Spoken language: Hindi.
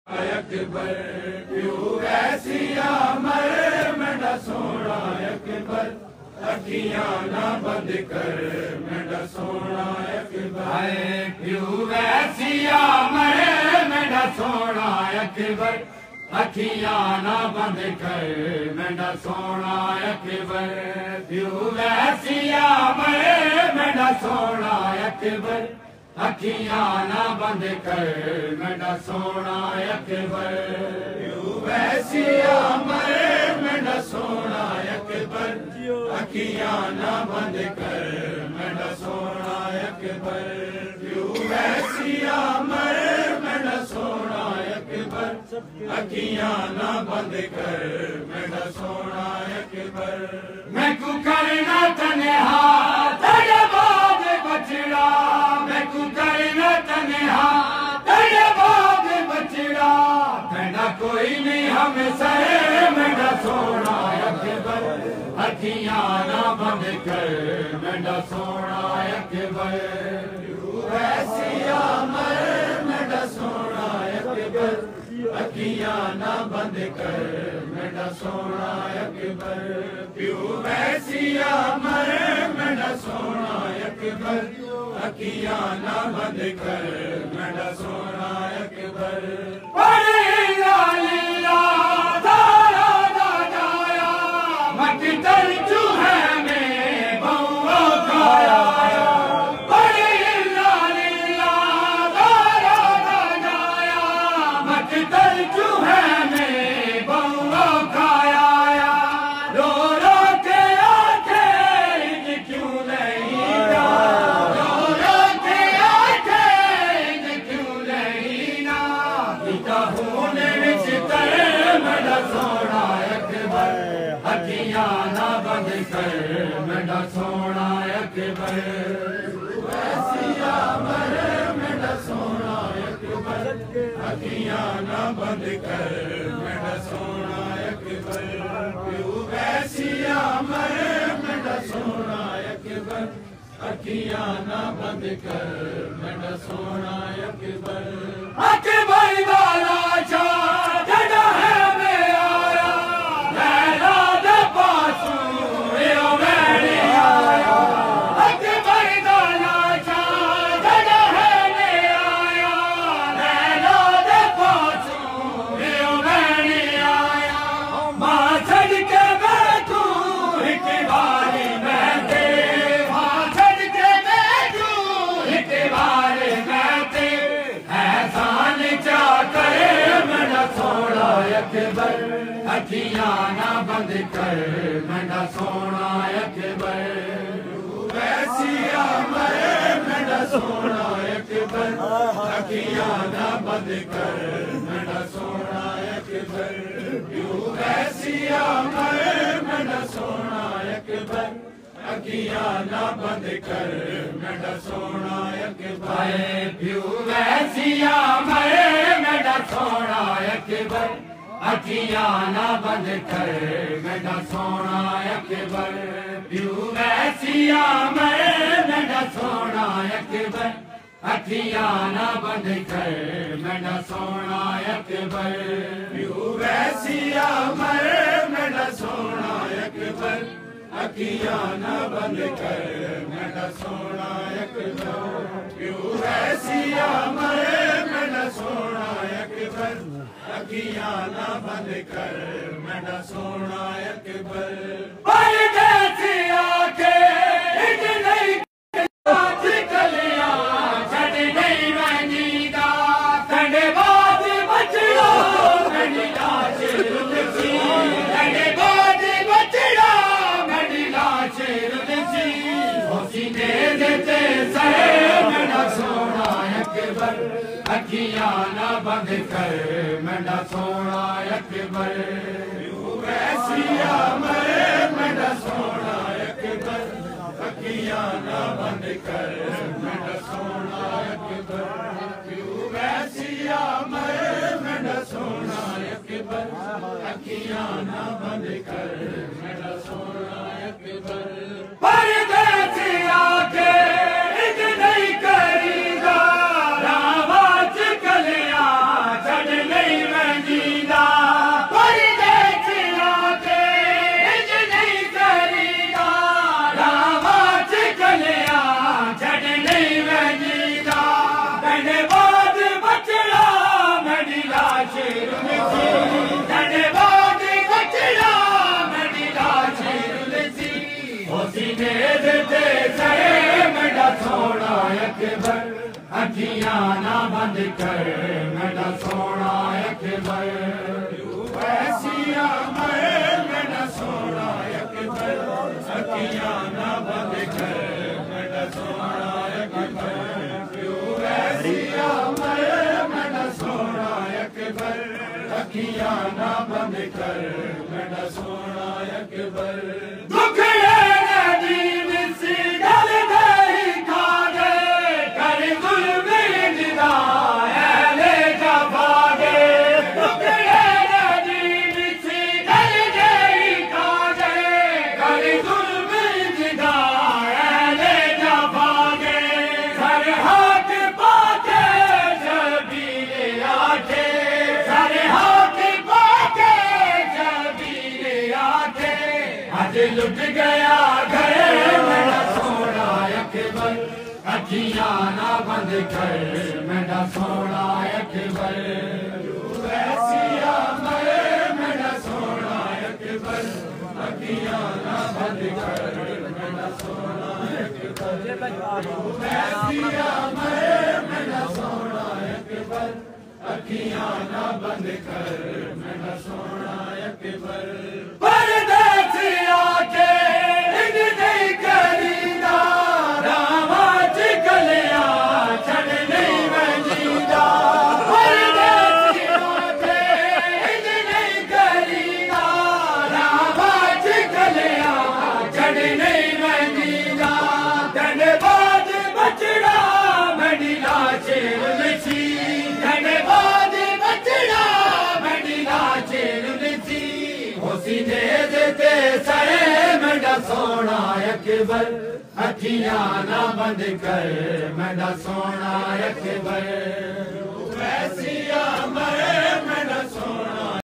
अकबर क्यों वैसिया मर मेरा सोना अकबर अखियां ना बंद कर मेरा सोना अकबर क्यों वैसिया मर मेरा सोना अकबर अखियां ना बंद कर मेरा सोना अकबर क्यों वैसिया मर मेरा सोना अकबर अखियां ना बंद कर मेरा सोना अकबर क्यों वैसिया मर मेरा सोना अकबर अखियां ना बंद कर मेरा सोना अकबर क्यों वैसिया मर मेरा सोना अकबर अखियां ना बंद कर मेरा सोना अकबर मैं को करना तन्हा तेरे बाद बचड़ा मैं को करना तन्हा तेरे बाद बचड़ा तेरा कोई नहीं हम सहे मेरा सोना अकबर अखियां ना बंद कर मेरा सोना अकबर वैसिया मर मेरा सोना अकबर अखियां ना बंद कर मेरा सोना अकबर क्यों वैसिया मर मेरा सोना अकबर अखियां ना बंद कर मेरा सोना अकबर अखियां ना बंद कर मेरा सोना अकबर वैसिया मर मेरा सोना अकबर अखियां ना बंद कर मेरा सोना अकबर क्यों वैसिया मर मेरा सोना अकबर अखियां ना बंद कर मेरा सोना अकबर अकबर वाला जड़ा है मैं आया लैला दे पासू यो मैंने आया अकबर वाला जड़ा है मैं आया लैला दे पासू यो मैंने आया मां छड़ के बैठू एक बारी मैं ते मां छड़ के बैठू एक बारी मैं ते एहसान चा करे मेरा सोना अकबर अखियां ना बंद कर मेरा सोना अकबर वैसिया मर मेरा सोना अकबर अखियां ना बंद कर मेरा सोना अकबर क्यों वैसिया मर मेरा सोना अकबर अखियां ना बंद कर मेरा सोना अकबर क्यों वैसिया मर मेरा सोना अकबर अखियां ना बंद कर मेरा सोना अकबर क्यों वैसिया मर मेरा सोना अकबर अखियां ना बंद कर मेरा सोना अकबर क्यों वैसिया मर मेरा सोना अकबर अखियां ना बंद कर मेरा सोना अकबर क्यों वैसिया मर मेरा सोना अकबर अखियां ना बंद कर मेरा सोना अकबर परदेसी आके इज नहीं आज कलियां छड़ नहीं वंजीदा तड़े बाद बचड़ा मेरी लाश रुलसी तड़े बाद बचड़ा मेरी लाश रुलसी होसी दे देते सहे मेरा सोना अकबर अखियां ना बंद कर मेरा सोना अकबर वैसिया मर मेरा सोना अकबर अखियां ना बंद कर मेरा सोना अकबर वैसिया मर मेरा सोना अकबर अखियां ना बंद कर मेरा सोना अकबर परदेसी आके इज नहीं करीदा रावाज कलियां छड़ नहीं अकबर अखियां ना बंद कर मेरा सोना अकबर वैसिया मेरा सोना अकबर अखियां ना बंद कर मेरा सोना अकबर वैसिया मेरा सोना अकबर अखियां ना बंद कर मेरा सोना अकबर दुख लुट गया गए मेरा सोना अकबर अखियां ना बंद कर मेरा सोना अकबर वैसिया मेरा सोना अकबर अखियां ना बंद कर मेरा सोना अकबर वैसिया मेरा सोना अकबर अखियां ना बंद कर मेरा सोना अकबर देते सरे मेरा सोना अकबर अखियां ना बंद कर मेरा सोना अकबर वैसिया मेरा सोना